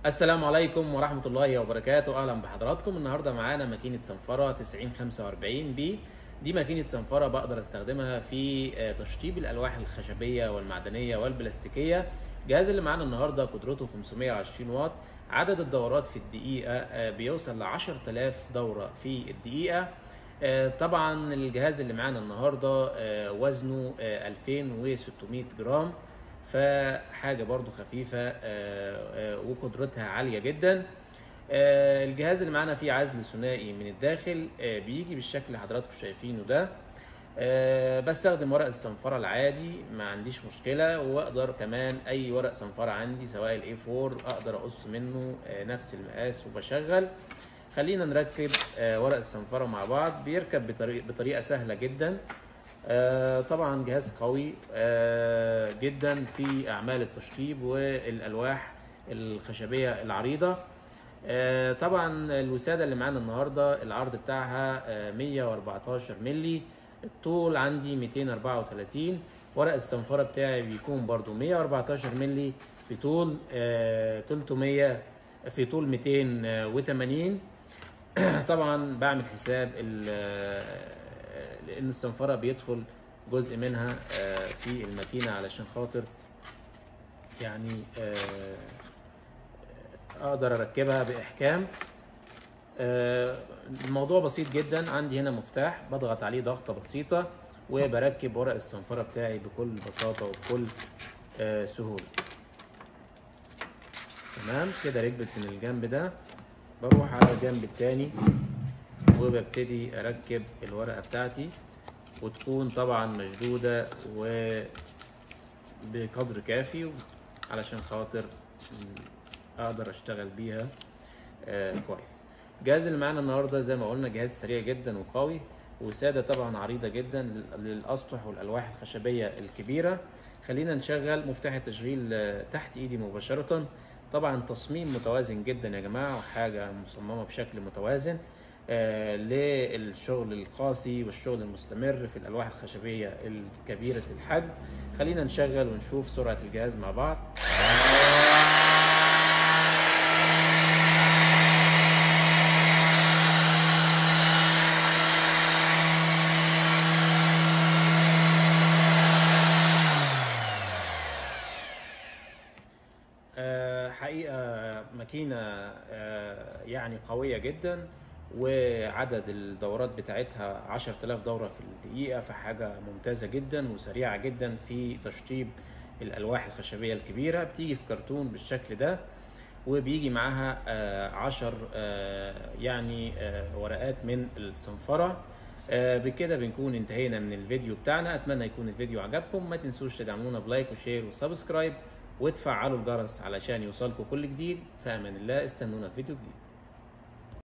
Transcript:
السلام عليكم ورحمة الله وبركاته. أهلا بحضراتكم. النهاردة معانا ماكينة صنفرة 9045 بي. دي ماكينة صنفرة بقدر استخدمها في تشطيب الألواح الخشبية والمعدنية والبلاستيكية. الجهاز اللي معانا النهاردة قدرته 520 واط. عدد الدورات في الدقيقة بيوصل ل 10000 دورة في الدقيقة. طبعا الجهاز اللي معانا النهاردة وزنه 2600 جرام، فحاجة برضو خفيفة وقدرتها عالية جدا. الجهاز اللي معانا فيه عزل ثنائي من الداخل، بيجي بالشكل اللي حضراتكم شايفينه ده. بستخدم ورق الصنفرة العادي، ما عنديش مشكلة، واقدر كمان اي ورق صنفرة عندي سواء الاي 4 اقدر اقص منه نفس المقاس وبشغل. خلينا نركب ورق الصنفرة مع بعض. بيركب بطريقة سهلة جدا. طبعا جهاز قوي جدا في اعمال التشطيب والالواح الخشبيه العريضه. طبعا الوساده اللي معانا النهارده العرض بتاعها 114 مللي، الطول عندي 234. ورق الصنفره بتاعي بيكون برضو 114 مللي في طول 300 في طول 280. طبعا بعمل حساب لان الصنفره بيدخل جزء منها في الماكينه علشان خاطر يعني اقدر اركبها باحكام. الموضوع بسيط جدا. عندي هنا مفتاح بضغط عليه ضغطه بسيطه وبركب ورق الصنفره بتاعي بكل بساطه وبكل سهوله. تمام كده ركبت من الجنب ده، بروح على الجنب التاني وببتدي اركب الورقه بتاعتي، وتكون طبعا مشدوده وبقدر كافي علشان خاطر اقدر اشتغل بيها كويس. الجهاز اللي معانا النهارده زي ما قلنا جهاز سريع جدا وقوي، وساده طبعا عريضه جدا للاسطح والالواح الخشبيه الكبيره. خلينا نشغل مفتاح التشغيل تحت ايدي مباشره. طبعا تصميم متوازن جدا يا جماعه، وحاجه مصممه بشكل متوازن للشغل القاسي والشغل المستمر في الألواح الخشبية الكبيرة الحجم. خلينا نشغل ونشوف سرعة الجهاز مع بعض. حقيقة ماكينة يعني قوية جدا، وعدد الدورات بتاعتها 10000 دورة في الدقيقة، فحاجة ممتازة جدا وسريعة جدا في تشطيب الألواح الخشبية الكبيرة. بتيجي في كرتون بالشكل ده، وبيجي معاها 10 يعني ورقات من الصنفرة. بكده بنكون انتهينا من الفيديو بتاعنا. أتمنى يكون الفيديو عجبكم. ما تنسوش تدعمونا بلايك وشير وسبسكرايب وتفعلوا الجرس علشان يوصلكم كل جديد. في أمان الله، استنونا في فيديو جديد.